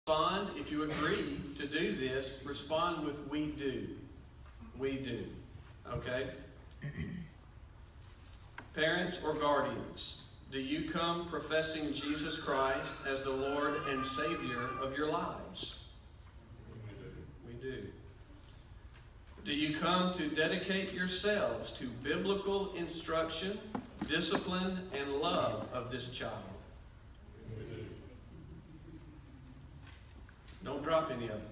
respond, if you agree to do this, respond with "we do." We do. Okay? Parents or guardians, do you come professing Jesus Christ as the Lord and Savior of your lives? We do. Do you come to dedicate yourselves to biblical instruction, discipline, and love of this child? Don't drop any of it.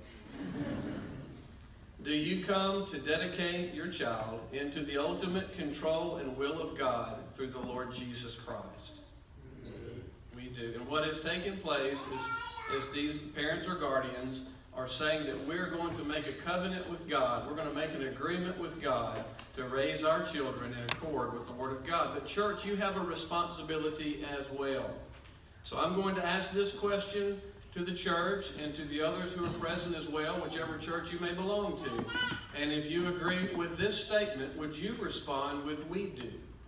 Do you come to dedicate your child into the ultimate control and will of God through the Lord Jesus Christ? We do. And what has taken place is these parents or guardians are saying that we're going to make a covenant with God. We're going to make an agreement with God to raise our children in accord with the Word of God. But church, you have a responsibility as well. So I'm going to ask this question to the church and to the others who are present as well, whichever church you may belong to. And if you agree with this statement, would you respond with "we do"?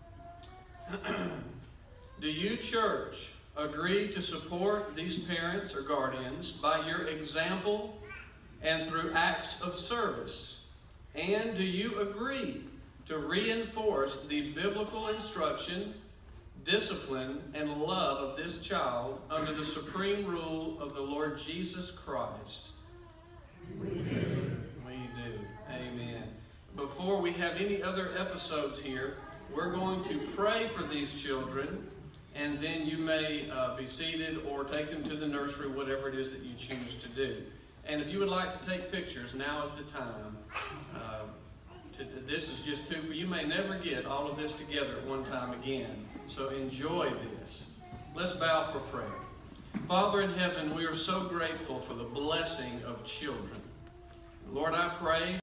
Do you, church, agree to support these parents or guardians by your example and through acts of service? And do you agree to reinforce the biblical instruction, discipline, and love of this child under the supreme rule of the Lord Jesus Christ? We do. We do. Amen. Before we have any other episodes here, we're going to pray for these children, and then you may be seated or take them to the nursery, whatever it is that you choose to do. And if you would like to take pictures, now is the time. This is just two. You may never get all of this together at one time again. So enjoy this. Let's bow for prayer. Father in heaven, we are so grateful for the blessing of children. Lord, I pray